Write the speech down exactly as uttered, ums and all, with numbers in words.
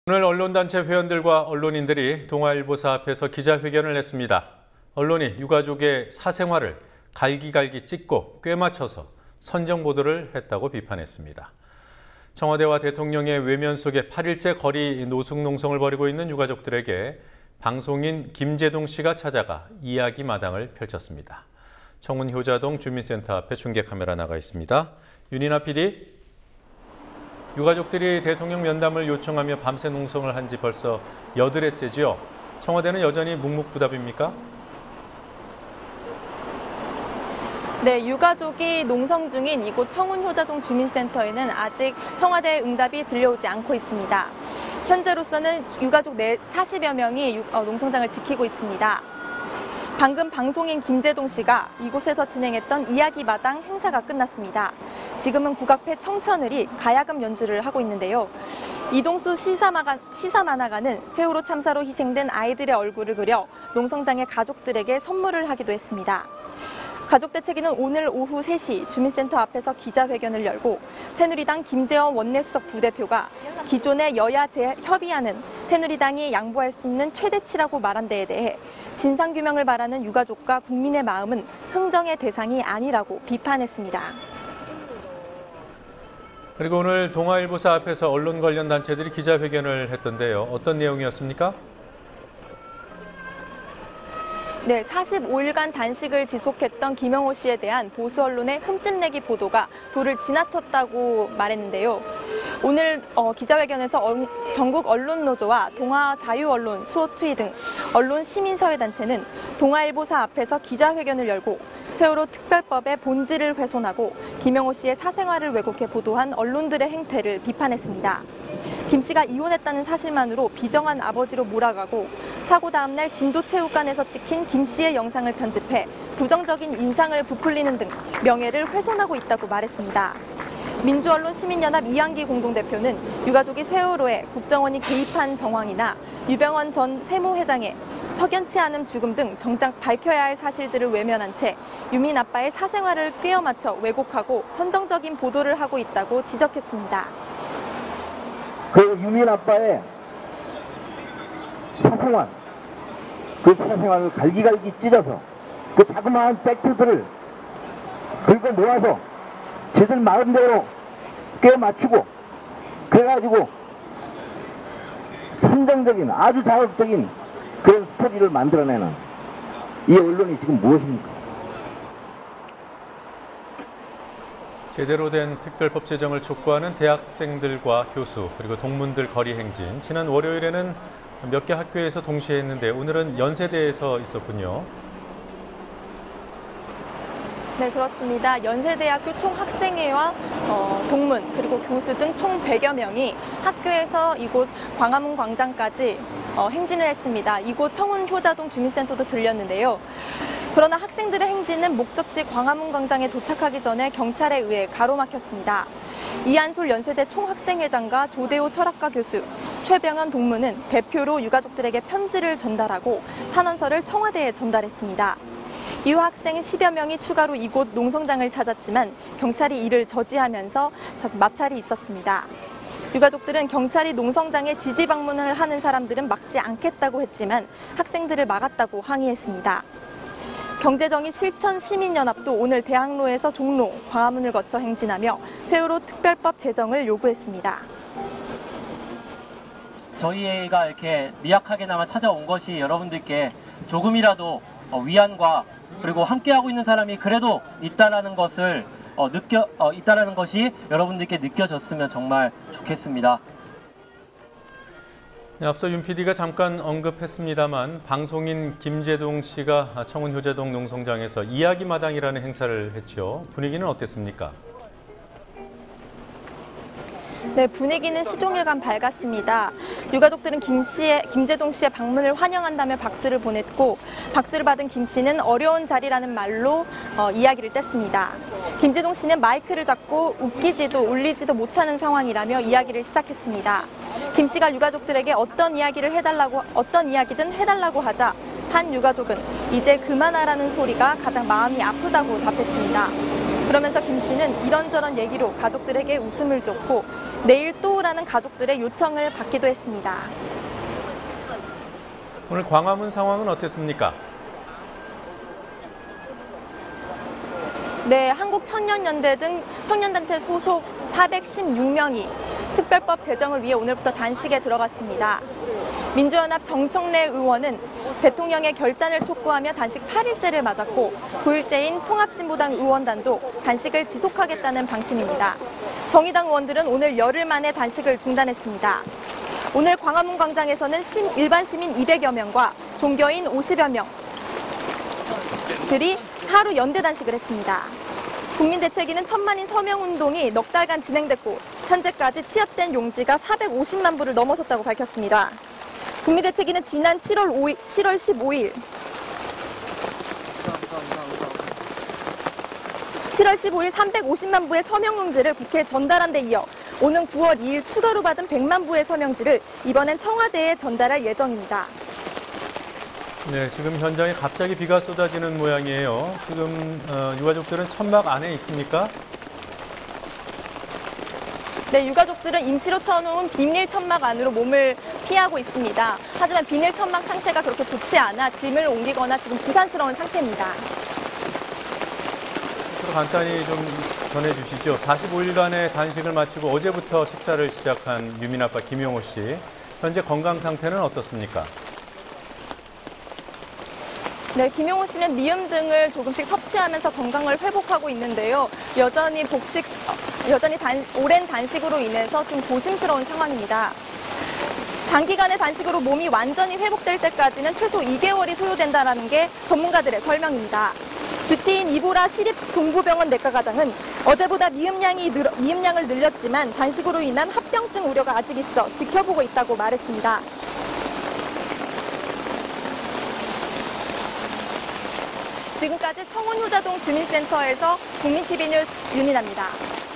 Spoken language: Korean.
오늘 언론단체 회원들과 언론인들이 동아일보사 앞에서 기자회견을 했습니다. 언론이 유가족의 사생활을 갈기갈기 찍고 꿰맞춰서 선정 보도를 했다고 비판했습니다. 청와대와 대통령의 외면 속에 팔 일째 거리 노숙농성을 벌이고 있는 유가족들에게 방송인 김재동 씨가 찾아가 이야기 마당을 펼쳤습니다. 청운 효자동 주민센터 앞에 중계 카메라 나가 있습니다. 윤이나 피디. 유가족들이 대통령 면담을 요청하며 밤새 농성을 한 지 벌써 여드레째지요. 청와대는 여전히 묵묵부답입니까? 네, 유가족이 농성 중인 이곳 청운효자동 주민센터에는 아직 청와대 응답이 들려오지 않고 있습니다. 현재로서는 유가족 사십여 명이 농성장을 지키고 있습니다. 방금 방송인 김재동 씨가 이곳에서 진행했던 이야기마당 행사가 끝났습니다. 지금은 국악회 청천을이 가야금 연주를 하고 있는데요. 이동수 시사마가, 시사만화가는 세월호 참사로 희생된 아이들의 얼굴을 그려 농성장의 가족들에게 선물을 하기도 했습니다. 가족대책위는 오늘 오후 세 시 주민센터 앞에서 기자회견을 열고 새누리당 김재원 원내수석 부대표가 기존의 여야 재협의안은 새누리당이 양보할 수 있는 최대치라고 말한 데에 대해 진상규명을 바라는 유가족과 국민의 마음은 흥정의 대상이 아니라고 비판했습니다. 그리고 오늘 동아일보사 앞에서 언론 관련 단체들이 기자회견을 했던데요. 어떤 내용이었습니까? 네, 사십오 일간 단식을 지속했던 김영호 씨에 대한 보수 언론의 흠집내기 보도가 도를 지나쳤다고 말했는데요. 오늘 어, 기자회견에서 어, 전국 언론노조와 동아자유언론, 수호투이 등 언론 시민사회단체는 동아일보사 앞에서 기자회견을 열고 세월호 특별법의 본질을 훼손하고 김영호 씨의 사생활을 왜곡해 보도한 언론들의 행태를 비판했습니다. 김 씨가 이혼했다는 사실만으로 비정한 아버지로 몰아가고 사고 다음 날 진도체육관에서 찍힌 김 씨의 영상을 편집해 부정적인 인상을 부풀리는 등 명예를 훼손하고 있다고 말했습니다. 민주언론 시민연합 이한기 공동대표는 유가족이 세월호에 국정원이 개입한 정황이나 유병원 전 세무회장의 석연치 않은 죽음 등 정작 밝혀야 할 사실들을 외면한 채 유민 아빠의 사생활을 꿰어 맞춰 왜곡하고 선정적인 보도를 하고 있다고 지적했습니다. 그 유민 아빠의 사생활, 그 사생활을 갈기갈기 찢어서 그 자그마한 팩트들을 긁어 모아서 쟤들 마음대로 꿰 맞추고 그래가지고 선정적인 아주 자극적인 그런 스토리를 만들어내는 이 언론이 지금 무엇입니까? 제대로 된 특별법 제정을 촉구하는 대학생들과 교수 그리고 동문들 거리 행진. 지난 월요일에는 몇 개 학교에서 동시에 했는데 오늘은 연세대에서 있었군요. 네, 그렇습니다. 연세대학교 총학생회와 어, 동문 그리고 교수 등 총 백여 명이 학교에서 이곳 광화문 광장까지 어, 행진을 했습니다. 이곳 청운효자동 주민센터도 들렸는데요. 그러나 학생들의 행진은 목적지 광화문 광장에 도착하기 전에 경찰에 의해 가로막혔습니다. 이한솔 연세대 총학생회장과 조대호 철학과 교수, 최병현 동문은 대표로 유가족들에게 편지를 전달하고 탄원서를 청와대에 전달했습니다. 이후 학생 십여 명이 추가로 이곳 농성장을 찾았지만 경찰이 이를 저지하면서 마찰이 있었습니다. 유가족들은 경찰이 농성장에 지지 방문을 하는 사람들은 막지 않겠다고 했지만 학생들을 막았다고 항의했습니다. 경제정의 실천 시민연합도 오늘 대학로에서 종로, 광화문을 거쳐 행진하며 세월호 특별법 제정을 요구했습니다. 저희가 이렇게 미약하게나마 찾아온 것이 여러분들께 조금이라도 위안과 그리고 함께하고 있는 사람이 그래도 있다라는 것을 어, 느껴 어, 있다라는 것이 여러분들께 느껴졌으면 정말 좋겠습니다. 네, 앞서 윤 피디가 잠깐 언급했습니다만 방송인 김재동 씨가 청운효자동 농성장에서 이야기마당이라는 행사를 했죠. 분위기는 어땠습니까? 네, 분위기는 시종일관 밝았습니다. 유가족들은 김 씨의, 김재동 씨의 방문을 환영한다며 박수를 보냈고 박수를 받은 김 씨는 어려운 자리라는 말로 어, 이야기를 뗐습니다. 김재동 씨는 마이크를 잡고 웃기지도 울리지도 못하는 상황이라며 이야기를 시작했습니다. 김 씨가 유가족들에게 어떤 이야기를 해달라고 어떤 이야기든 해달라고 하자 한 유가족은 이제 그만하라는 소리가 가장 마음이 아프다고 답했습니다. 그러면서 김 씨는 이런저런 얘기로 가족들에게 웃음을 줬고 내일 또 오라는 가족들의 요청을 받기도 했습니다. 오늘 광화문 상황은 어땠습니까? 네, 한국청년연대 등 청년단체 소속 사백십육 명이 특별법 제정을 위해 오늘부터 단식에 들어갔습니다. 민주연합 정청래 의원은 대통령의 결단을 촉구하며 단식 팔 일째를 맞았고 구일째인 통합진보당 의원단도 단식을 지속하겠다는 방침입니다. 정의당 의원들은 오늘 열흘 만에 단식을 중단했습니다. 오늘 광화문 광장에서는 일반 시민 이백여 명과 종교인 오십여 명들이 하루 연대 단식을 했습니다. 국민대책위는 천만인 서명운동이 넉 달간 진행됐고 현재까지 취합된 용지가 사백오십만 부를 넘어섰다고 밝혔습니다. 국민대책위는 지난 칠월 십오일 칠월 십오일 삼백오십만 부의 서명용지를 국회에 전달한 데 이어 오는 구월 이일 추가로 받은 백만 부의 서명지를 이번엔 청와대에 전달할 예정입니다. 네, 지금 현장에 갑자기 비가 쏟아지는 모양이에요. 지금 어, 유가족들은 천막 안에 있습니까? 네, 유가족들은 임시로 쳐놓은 비닐 천막 안으로 몸을 피하고 있습니다. 하지만 비닐 천막 상태가 그렇게 좋지 않아 짐을 옮기거나 지금 부산스러운 상태입니다. 간단히 좀 전해주시죠. 사십오 일간의 단식을 마치고 어제부터 식사를 시작한 유민 아빠 김용호 씨. 현재 건강 상태는 어떻습니까? 네, 김용호 씨는 미음 등을 조금씩 섭취하면서 건강을 회복하고 있는데요. 여전히 복식, 여전히 단, 오랜 단식으로 인해서 좀 조심스러운 상황입니다. 장기간의 단식으로 몸이 완전히 회복될 때까지는 최소 이 개월이 소요된다는 게 전문가들의 설명입니다. 주치인 이보라 시립동부병원 내과과장은 어제보다 미음량이 늘, 미음량을 늘렸지만 단식으로 인한 합병증 우려가 아직 있어 지켜보고 있다고 말했습니다. 지금까지 청운효자동 주민센터에서 국민티비 뉴스 윤민아입니다.